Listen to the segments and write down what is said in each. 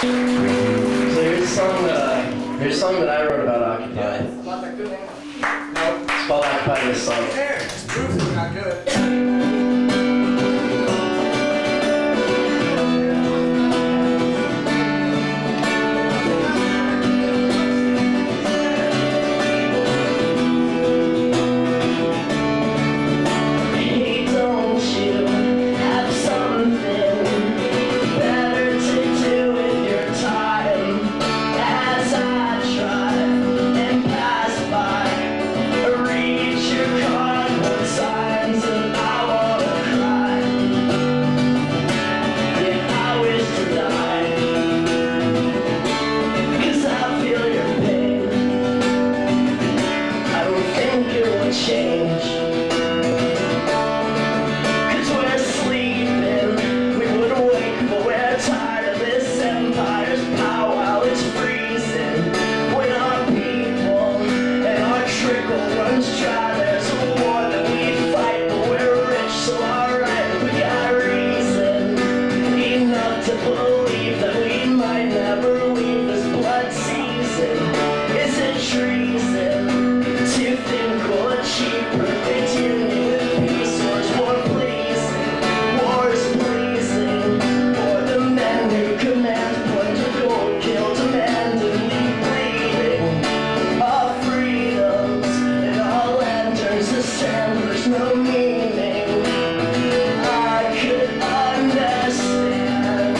Here's a song that I wrote about Occupy. Yeah, it's not that good, man. No. It's called Occupy, this song. There, it's proof it's not good. Change. 'Cause we're sleeping, we would awake, but we're tired of this empire's power while it's freezing. When our people and our trickle runs dry, there's a war that we fight, but we're rich, so alright, we got reason enough to believe that we might never leave this blood season. Is it treason to think we'll achieve perfect union with peace? War's more pleasing, war is pleasing for the men who command, plunder gold, kill, demand, and leave bleeding. All freedoms and all land turns to sand, there's no meaning I could understand.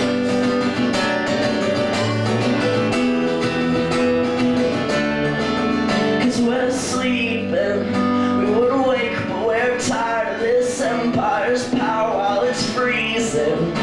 'Cause we're sleeping, we would awake, but we're tired of this empire's power while it's freezing.